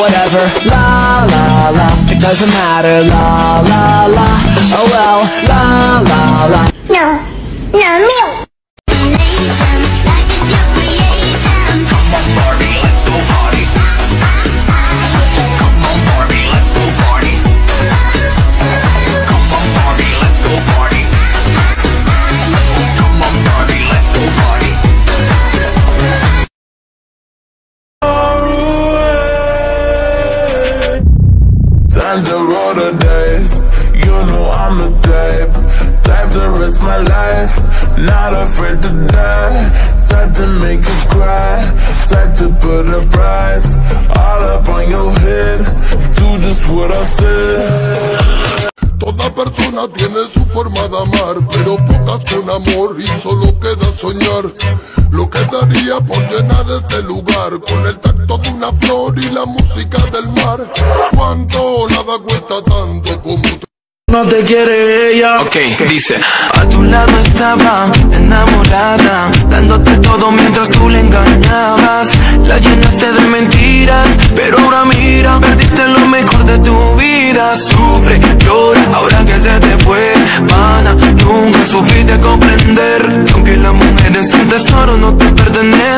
whatever. La la la, it doesn't matter. La la la, oh well. La la la. No, no, mío. Time to roll the dice, you know I'm the type to risk my life, not afraid to die, type to make you cry, type to put a price all up on your head, do just what I said. Toda persona tiene su forma de amar, pero pocas con amor y solo queda soñar. Lo que daría por llenar este lugar con el tacto de una flor y la música del mar. ¿Cuánto nada cuesta tanto como no te quiere ella? Ok, dice: a tu lado estaba enamorada, dándote todo mientras tú le engañabas. La llenaste de mentiras, pero ahora mira, perdiste lo mejor de tu vida. Sufre, llora, ahora que se te fue, pana, nunca supiste comprender que aunque la mujer es un tesoro no te pertenece.